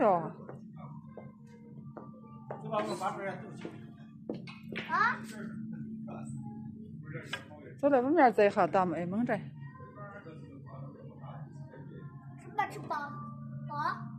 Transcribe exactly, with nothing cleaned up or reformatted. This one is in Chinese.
哟。 啊？ 走来外面摘下大梅，猛摘。 吃吧吃吧，啊。